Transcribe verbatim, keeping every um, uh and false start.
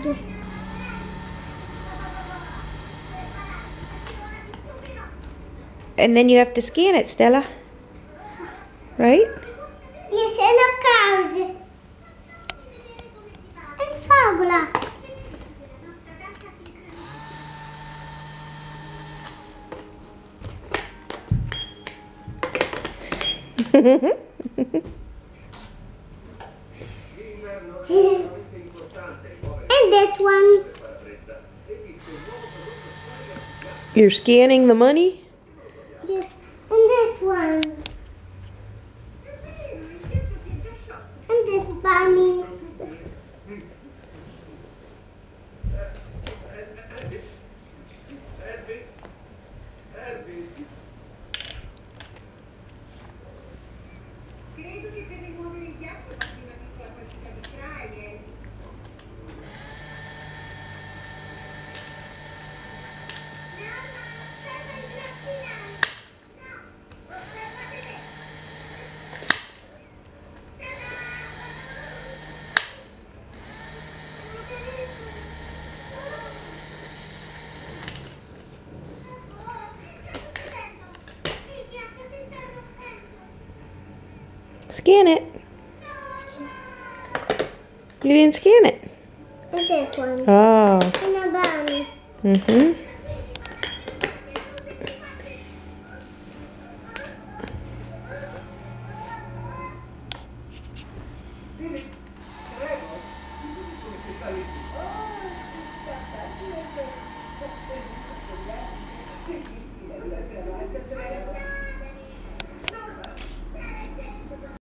card. And then you have to scan it, Stella. Right? Yes, and a card. And favola. And this one. You're scanning the money? Yes, and this one. And this bunny. Credo che per rimuovere il ghiaccio basti una piccola quantità di cranie. Scan it. You didn't scan it. And this one. Oh. And a bunny. Mm-hmm. Bene.